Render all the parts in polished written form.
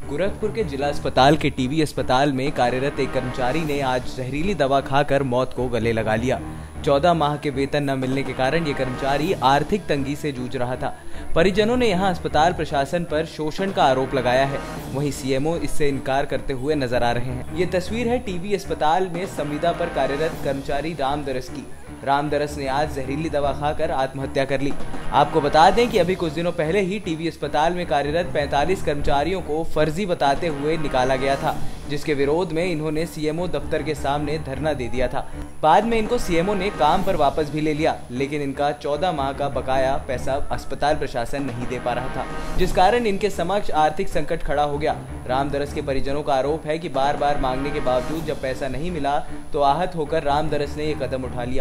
गोरखपुर के जिला अस्पताल के टीबी अस्पताल में कार्यरत एक कर्मचारी ने आज जहरीली दवा खाकर मौत को गले लगा लिया। 14 माह के वेतन न मिलने के कारण ये कर्मचारी आर्थिक तंगी से जूझ रहा था। परिजनों ने यहां अस्पताल प्रशासन पर शोषण का आरोप लगाया है। वहीं सीएमओ इससे इनकार करते हुए नजर आ रहे हैं। ये तस्वीर है टीबी अस्पताल में संविदा पर कार्यरत कर्मचारी रामदरस की। रामदरस ने आज जहरीली दवा खाकर आत्महत्या कर ली। आपको बता दें कि अभी कुछ दिनों पहले ही टीबी अस्पताल में कार्यरत 45 कर्मचारियों को फर्जी बताते हुए निकाला गया था, जिसके विरोध में इन्होंने सीएमओ दफ्तर के सामने धरना दे दिया था। बाद में इनको सीएमओ ने काम पर वापस भी ले लिया, लेकिन इनका 14 माह का बकाया पैसा अस्पताल प्रशासन नहीं दे पा रहा था, जिस कारण इनके समक्ष आर्थिक संकट खड़ा हो गया। रामदरस के परिजनों का आरोप है कि बार बार मांगने के बावजूद जब पैसा नहीं मिला तो आहत होकर रामदरस ने ये कदम उठा लिया।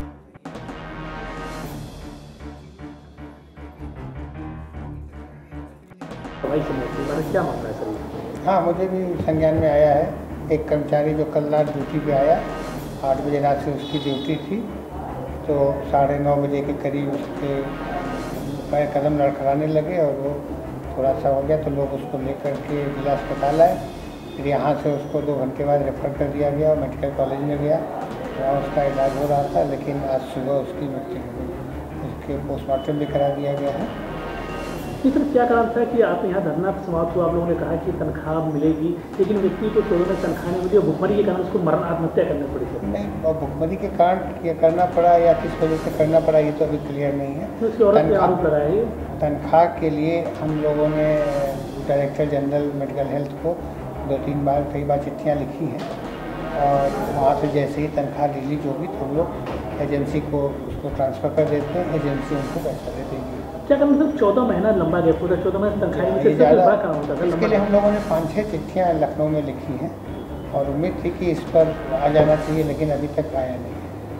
क्या मामला है सर? हाँ, मुझे भी संज्ञान में आया है। एक कर्मचारी जो कल रात ड्यूटी पे आया, 8 बजे रात से उसकी ड्यूटी थी, तो 9:30 बजे के करीब उसके पैर कदम लड़खड़ाने लगे और वो थोड़ा सा हो गया, तो लोग उसको लेकर के जिला अस्पताल आए। फिर यहाँ से उसको 2 घंटे बाद रेफर कर दिया गया और मेडिकल कॉलेज में गया, वहाँ उसका इलाज हो रहा था। लेकिन आज सुबह उसकी मृत्यु हो गई। उसके पोस्टमार्टम भी करा दिया गया है। सर, क्या कारण था कि आप यहाँ धरना समाप्त हुआ? आप लोगों ने कहा कि तनख्वाह मिलेगी, लेकिन व्यक्ति को 14 में तनख्वाह नहीं मिली और भुखमरी के कारण उसको मरण आत्महत्या करनी पड़ी। सर नहीं, और भुखमरी के कारण ये करना पड़ा या किस वजह से करना पड़ा ये तो अभी क्लियर नहीं है। तो उसकी औरत पे आरोप लगाया है। तनख्वाह के लिए हम लोगों ने डायरेक्टर जनरल मेडिकल हेल्थ को 2-3 बार कई बार चिट्ठियाँ लिखी हैं, और वहाँ से जैसे ही तनख्वाह रिलीज होगी तो हम लोग एजेंसी को उसको ट्रांसफ़र कर देते हैं, एजेंसी उनको पैसा दे देगी। क्या करना सर? 14 महीना लंबा गया, पूरा 14 महीना तनख्वाह में से बड़ा काम होता था। इसके लिए हम लोगों ने 5-6 चिट्ठियाँ लखनऊ में लिखी हैं और उम्मीद थी कि इस पर आ जाना चाहिए, लेकिन अभी तक आया नहीं।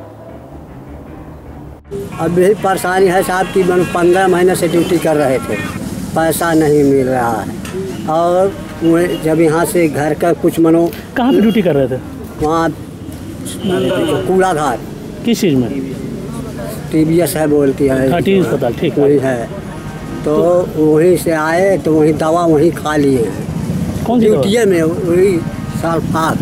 अब यही परेशानी है साहब कि 15 महीने से ड्यूटी कर रहे थे, पैसा नहीं मिल रहा है। और जब यहाँ से घर का कुछ कहाँ पे ड्यूटी कर रहे थे? वहाँ कूड़ा घाट। किस चीज़ में? TBS है बोलती है, अस्पताल। ठीक वही है। तो वहीं से आए तो वहीं दवा वहीं खा लिए। कौन सी ड्यूटी में? वही सल्फात।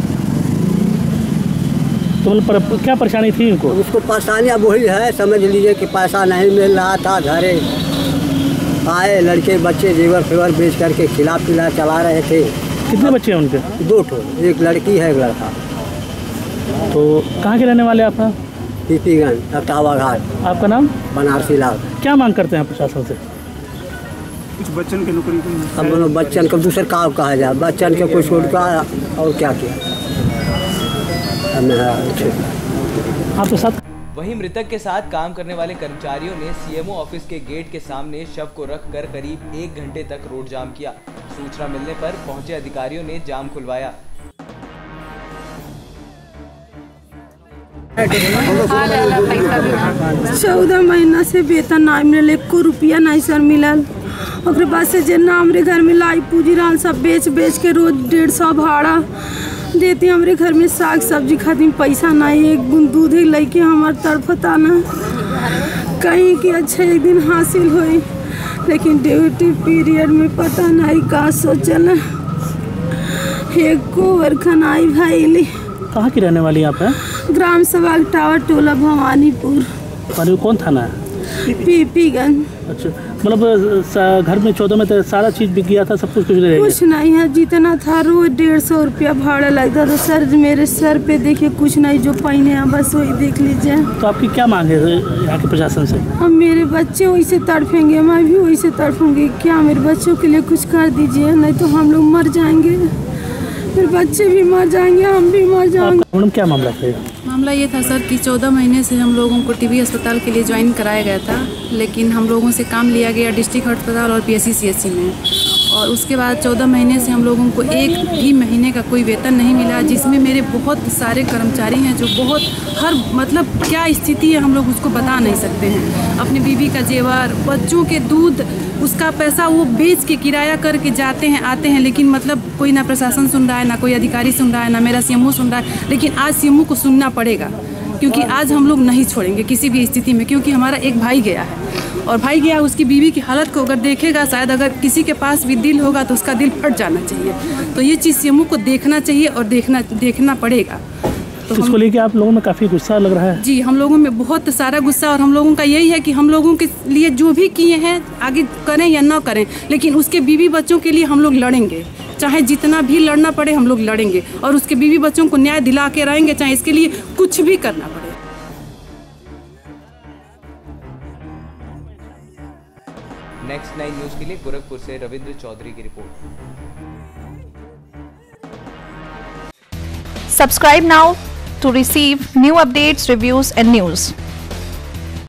तो मतलब क्या परेशानी थी उनको? उसको परेशानी अब वही है, समझ लीजिए कि पैसा नहीं मिल रहा था। घरे आए लड़के बच्चे जेवर फेवर बेच करके खिला पिला चला रहे थे। कितने बच्चे हैं उनके? 2 ठो, एक लड़की है एक लड़का। तो कहाँ के रहने वाले आप? पीपीगंज अटावा घाट। आपका नाम? बनारसी लाल। क्या मांग करते हैं प्रशासन से? कुछ बच्चन के नौकरी को हम दोनों बच्चन को दूसरे काम कहा जाए, बच्चन के कुछ उनका और क्या किया आपके साथ। वहीं मृतक के साथ काम करने वाले कर्मचारियों ने सीएमओ ऑफिस के गेट के सामने शव को रखकर करीब 1 घंटे तक रोड जाम किया। सूचना मिलने पर पहुंचे अधिकारियों ने जाम खुलवाया। 14 महीना से वेतन नहीं मिलल, 1 रुपया नहीं सर मिलल। और बाद से जना हमारे घर में लाई पूजी रहन सब बेच के रोज 150 भाड़ा देती। हमारे घर में साग सब्जी खाती पैसा नहीं, 1 बूंद दूध लेके हमारे तड़फता ना कहीं कि अच्छा एक दिन हासिल हुई, लेकिन ड्यूटी पीरियड में पता नहीं का सोचल। एक को खनाई भाई। कहाँ की रहने वाली आप हैं? ग्राम सभा टावर टोला भवानीपुर। कौन थाना है? पीपीगंज। अच्छा, मतलब घर में 14 में तो सारा चीज़ बिक गया था, सब कुछ कुछ नहीं है। जितना था रोज 150 रुपया भाड़ा लगता था। सर मेरे सर पे देखिए कुछ नहीं, जो पहने हैं बस वही देख लीजिए। तो आपकी क्या मांग है यहाँ के प्रशासन से? अब मेरे बच्चे वैसे तड़फेंगे, मैं भी वैसे तड़फूंगी। क्या मेरे बच्चों के लिए कुछ कर दीजिए, नहीं तो हम लोग मर जाएंगे, फिर बच्चे भी मर जाएंगे, हम भी मर जाएंगे। मैडम क्या मामला था? मामला ये था सर कि 14 महीने से हम लोगों को टीबी अस्पताल के लिए ज्वाइन कराया गया था, लेकिन हम लोगों से काम लिया गया डिस्ट्रिक्ट अस्पताल और PSC CHC में। और उसके बाद 14 महीने से हम लोगों को 1 भी महीने का कोई वेतन नहीं मिला, जिसमें मेरे बहुत सारे कर्मचारी हैं जो बहुत मतलब क्या स्थिति है हम लोग उसको बता नहीं सकते हैं। अपनी बीवी का जेवर, बच्चों के दूध, उसका पैसा वो बेच के किराया करके जाते हैं आते हैं, लेकिन मतलब कोई ना प्रशासन सुन रहा है, ना कोई अधिकारी सुन रहा है, ना मेरा सीएमओ सुन रहा है। लेकिन आज सीएमओ को सुनना पड़ेगा, क्योंकि आज हम लोग नहीं छोड़ेंगे किसी भी स्थिति में, क्योंकि हमारा एक भाई गया है और भाई गया उसकी बीवी की हालत को अगर देखेगा, शायद अगर किसी के पास भी दिल होगा तो उसका दिल फट जाना चाहिए। तो ये चीज़ सीएमओ को देखना चाहिए और देखना पड़ेगा। तो इसको लेके आप लोगों में काफ़ी गुस्सा लग रहा है? जी, हम लोगों में बहुत सारा गुस्सा, और हम लोगों का यही है कि हम लोगों के लिए जो भी किए हैं आगे करें या ना करें, लेकिन उसके बीवी बच्चों के लिए हम लोग लड़ेंगे, चाहे जितना भी लड़ना पड़े हम लोग लड़ेंगे, और उसके बीवी बच्चों को न्याय दिला के रहेंगे, चाहे इसके लिए कुछ भी करना पड़े। नेक्स्ट 9 न्यूज के लिए गोरखपुर से रविंद्र चौधरी की report. Subscribe now to receive new updates, reviews and news.